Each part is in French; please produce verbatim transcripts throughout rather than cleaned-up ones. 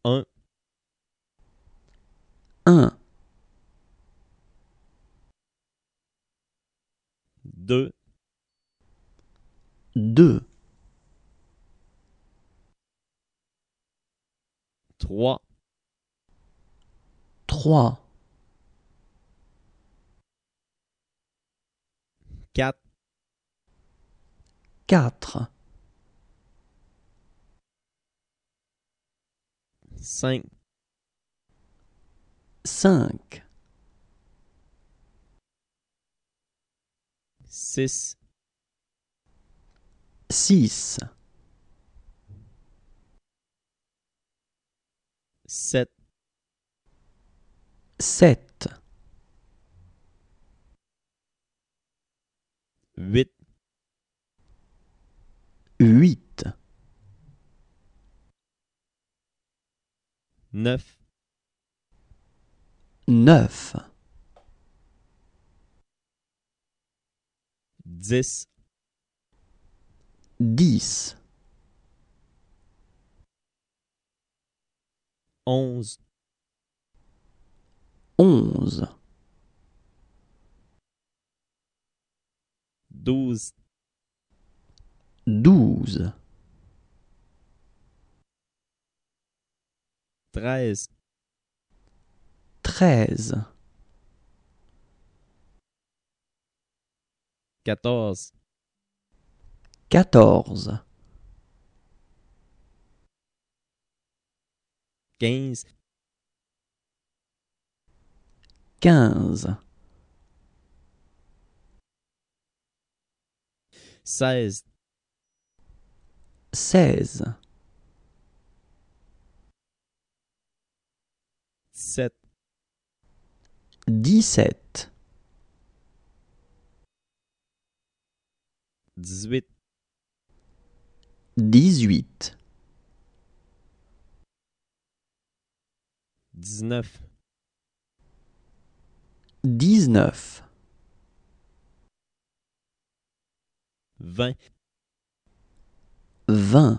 un, un, deux, deux, trois, trois, quatre, quatre, cinq, cinq, six, six, sept, sept, huit, huit, neuf, neuf, dix, dix, onze, onze, douze, douze, treize, treize, quatorze, quatorze, quinze, quinze, seize, seize, dix-sept, dix-sept, dix-huit, dix-huit, dix-neuf, dix-neuf, vingt, vingt,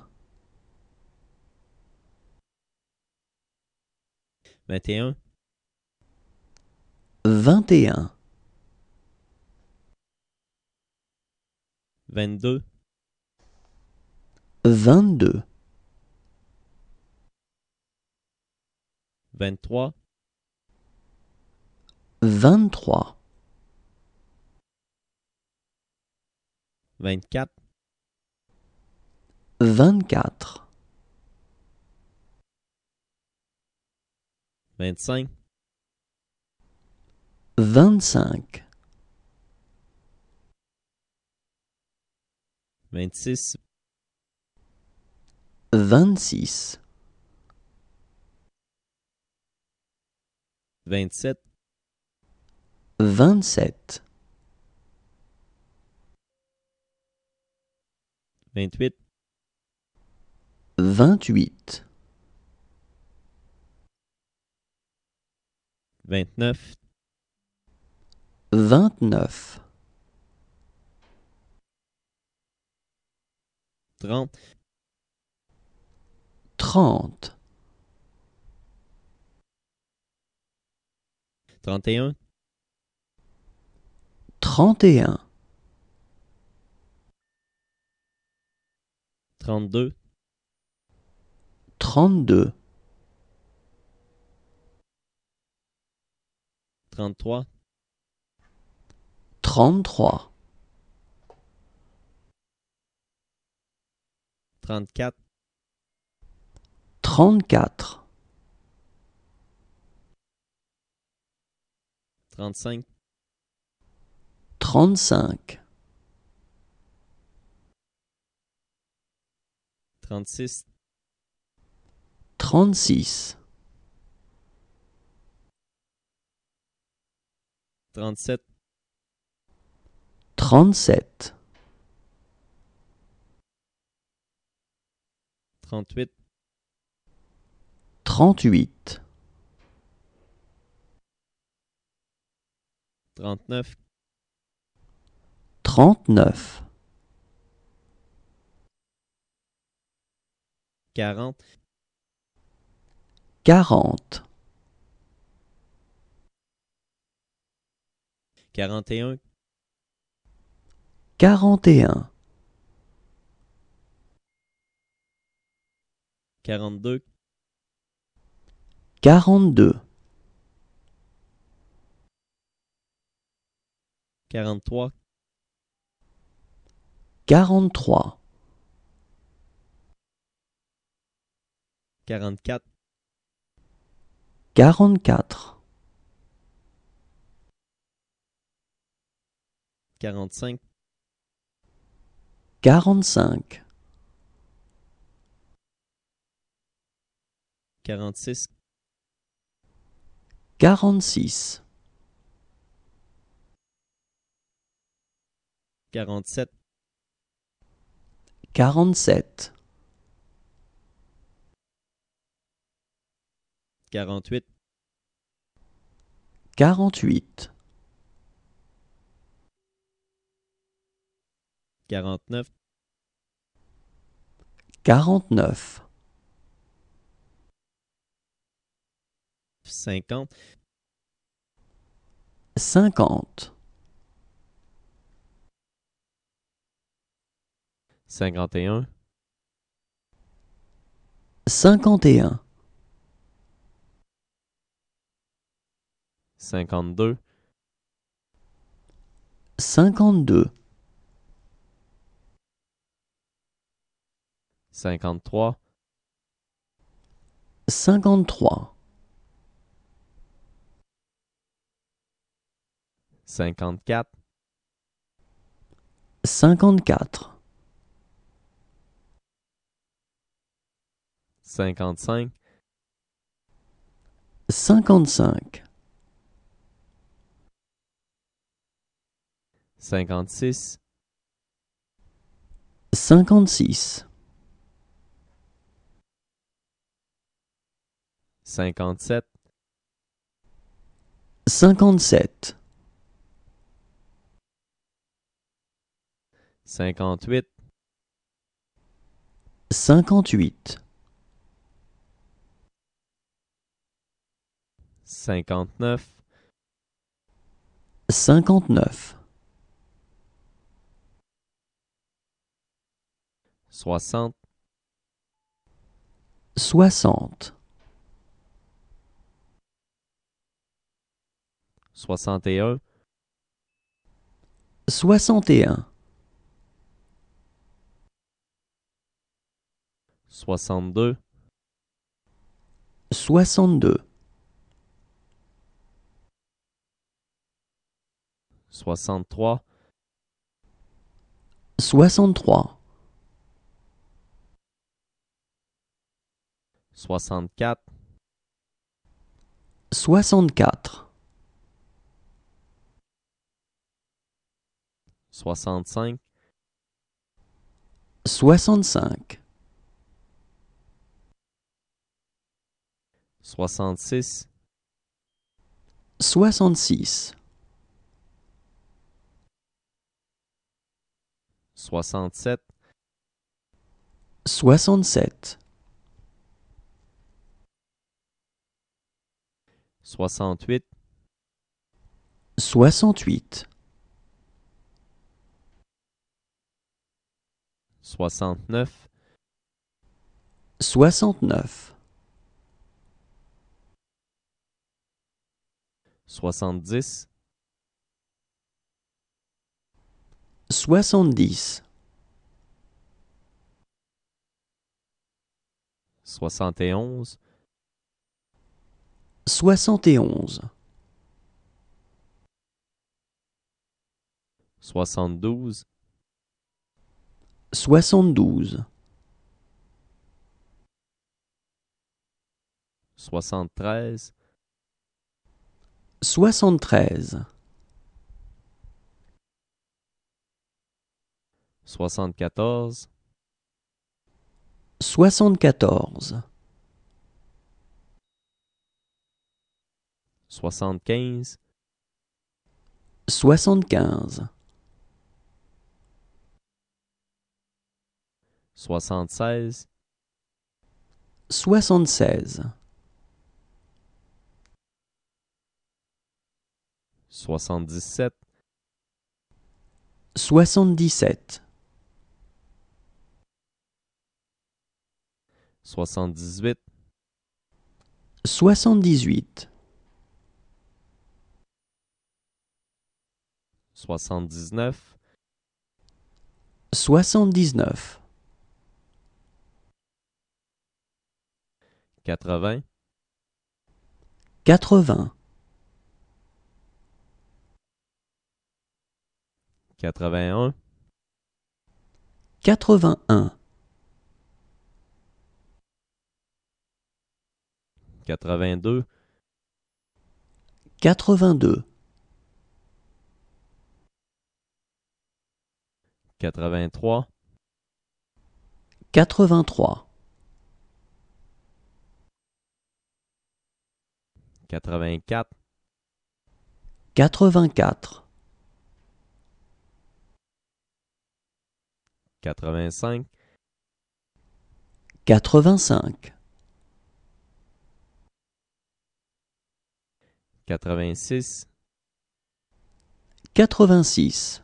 vingt et un, vingt et un, vingt-deux, vingt-deux, vingt-trois, vingt-trois, vingt-quatre, vingt-quatre, vingt-cinq, vingt-cinq, vingt-six, vingt-six, vingt-sept, vingt-sept, vingt-huit, vingt-huit, vingt-neuf, vingt-neuf, trente, trente, trente et un, trente et un, trente-deux, trente-deux, trente-trois, trente-trois, trente-quatre, trente-quatre, trente-cinq, trente-cinq, trente-six, trente-six, trente-sept, trente-sept, trente-huit, trente-huit, trente-neuf, trente-neuf, quarante, quarante, quarante et un, quarante et un, quarante-deux, quarante-deux, quarante-trois, quarante-trois, quarante-quatre, quarante-quatre, quarante-cinq, quarante-cinq, quarante-six, quarante-six, quarante-sept, quarante-sept, quarante-huit, quarante-huit, quarante-neuf, quarante-neuf, cinquante, cinquante, cinquante et un, cinquante et un, cinquante-deux, cinquante-deux, cinquante-trois, cinquante-trois, cinquante-quatre, cinquante-quatre, cinquante-cinq, cinquante-cinq, cinquante-six, cinquante-six, cinquante-sept, cinquante-sept, cinquante-huit, cinquante-huit, cinquante-neuf, cinquante-neuf, soixante, soixante, soixante et un, soixante et un, soixante-deux, soixante-deux, soixante-trois, soixante-trois, soixante-quatre, soixante-quatre, soixante-cinq, soixante-cinq, soixante-six, soixante-six, soixante-sept, soixante-sept, soixante-huit, soixante-huit, soixante-neuf, soixante-neuf, soixante-dix, soixante-dix, soixante et onze, soixante et onze, soixante-douze, soixante-douze, soixante-treize, soixante-treize, soixante-quatorze, soixante-quatorze, soixante-quinze, soixante-quinze, soixante-seize, soixante-seize, soixante-dix-sept, soixante-dix-sept, soixante-dix-huit, soixante-dix-huit, soixante-dix-neuf, soixante-dix-neuf, quatre-vingts, quatre-vingts, quatre-vingt-un, quatre-vingt-un, quatre-vingt-deux, quatre-vingt-deux, quatre-vingt-trois, quatre-vingt-trois, quatre-vingt-quatre, quatre-vingt-quatre, quatre-vingt-cinq, quatre-vingt-cinq, quatre-vingt-six, quatre-vingt-six,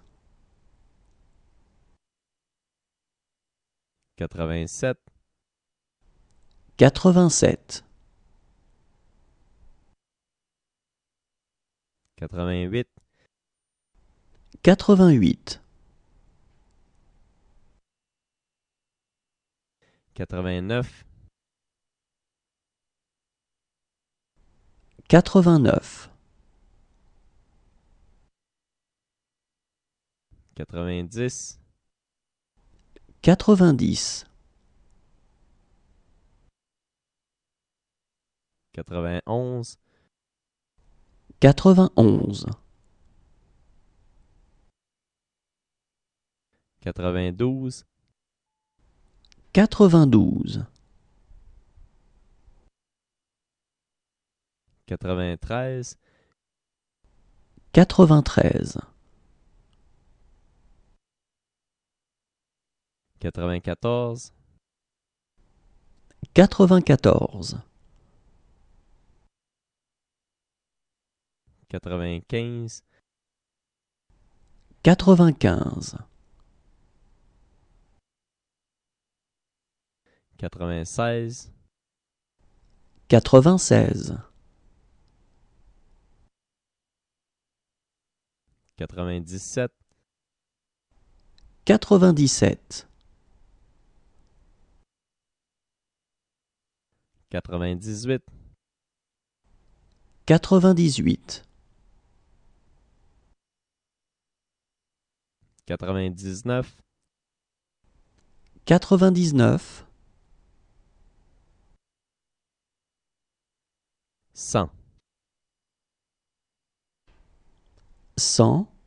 quatre-vingt-sept, quatre-vingt-sept, quatre-vingt-huit, quatre-vingt-huit, quatre-vingt-neuf, quatre-vingt-neuf, quatre-vingt-dix, quatre-vingt-dix, quatre-vingt-onze, quatre-vingt-onze, quatre-vingt-douze, quatre-vingt-douze, quatre-vingt-treize, quatre-vingt-treize, quatre-vingt-quatorze, quatre-vingt-quatorze, quatre-vingt-quinze, quatre-vingt-quinze, quatre-vingt-seize, quatre-vingt-seize, quatre-vingt-dix-sept, quatre-vingt-dix-sept, quatre-vingt-dix-huit, quatre-vingt-dix-huit, quatre-vingt-dix-neuf, quatre-vingt-dix-neuf, cent, cent,